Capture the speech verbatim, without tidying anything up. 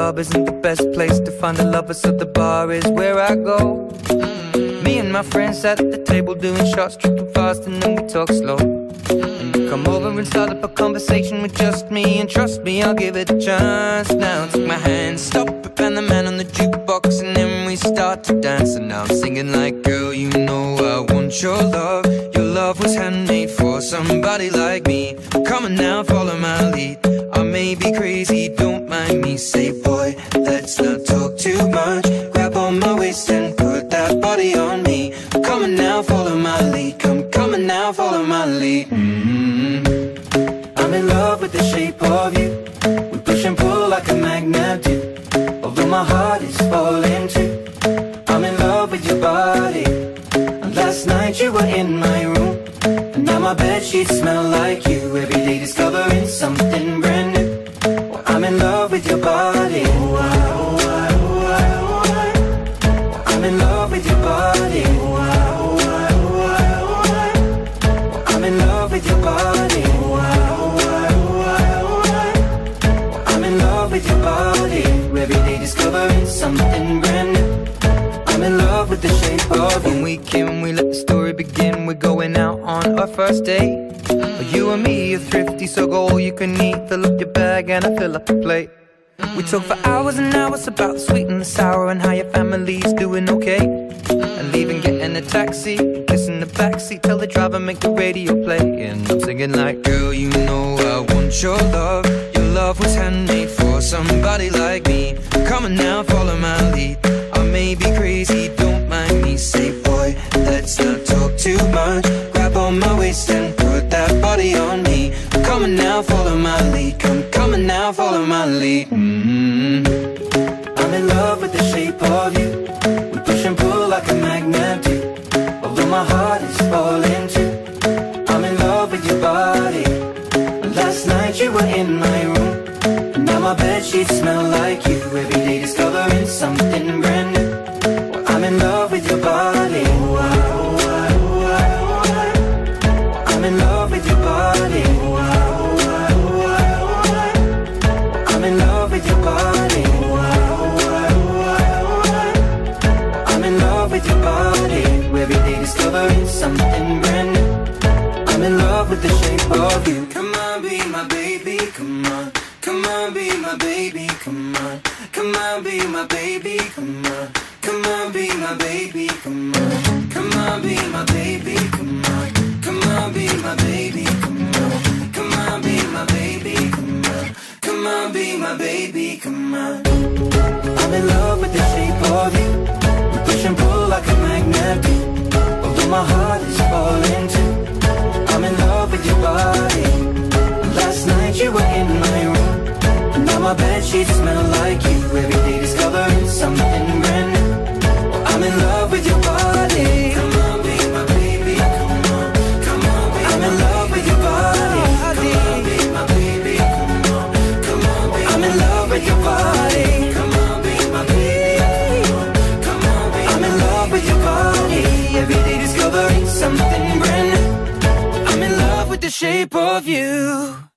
club isn't the best place to find a lover, so the bar is where I go. mm. Me and my friends at the table doing shots, tripping fast, and then we talk slow. And you come over and start up a conversation with just me, and trust me, I'll give it a chance. Now take my hand, stop it, and the man on the jukebox, and then we start to dance. And now I'm singing like, girl, you know I want your love. Your love was handmade for somebody like me. Come on now, follow my lead. I may be crazy, don't mind me. Say, boy, let's not talk too much. Grab on my waist and put that body on me. Come on now, follow my lead. Come, come on now, follow my lead. mm-hmm. I'm in love with the shape of you. We push and pull like a magnet do. Although my heart is falling too, I'm in love with your body. And last night you were in my room, and now my bedsheets smell like you. Every day discovering something brand new. Well, I'm in love with your body. Oh, I, oh, I, oh, I, oh, I. Well, I'm in love with your body. Oh, I, oh, I, oh, I, oh, I. Well, I'm in love with your body. Oh, I, oh, I, oh, I, oh, I. Well, I'm in love with your body. Every day discovering something brand new. I'm in love with the shape of you. When we came, we let the story begin. We're going out on our first date. mm. You and me are thrifty, so go all you can eat. Fill up your bag and I fill up the plate. mm. We talk for hours and hours about the sweet and the sour, and how your family's doing okay. mm. And leaving, getting a taxi, kissing the backseat, tell the driver make the radio play. And I'm singing like, girl, you know I want your love. Your love was handmade for somebody like me. Come on now, follow my lead. I may be crazy, don't mind me. Say, boy, let's not talk too much. Grab on my waist and put that body on me. Come on now, follow my lead. Come, come on now, follow my lead. mm-hmm. I'm in love with the shape of you. We push and pull like a magnet do. Although my heart is falling too, I'm in love with your body. Last night you were in my room, and now my bedsheets smell like you. Every day discovering something brand new. Well, I'm in love with your body. Oh, I, oh, I, oh, I, oh, I. Well, I'm in love with your body. Oh, I, oh, I, oh, I, oh, I. Well, I'm in love with your body. Oh, I, oh, I, oh, I, oh, I. Well, I'm in love with your body. Every day discovering something brand new. I'm in love with the shape of you. Come on, be my baby, come on. Come on, be my baby, come on. Come on, be my baby, come on. Come on, be my baby, come on. Come on, be my baby, come on. Come on, be my baby, come on. Come on, be my baby, come on. Come on, be my baby, come on. I'm in love with the shape of you. We push and pull like a magnet do. Although my heart is falling too, I'm in love with your body. Last night you were in my room, and now my bedsheets smell like you. Every day discovering something brand new. Well, I'm in love with your body. Come on, be my baby, come on. Come on, be I'm in love with your body. Come on, be my baby, come on. Come on, be I'm in love with your body. Come on, be my baby, come on. Come on, be I'm in love with your body. Every day discovering something brand new. I'm in love with the shape of you.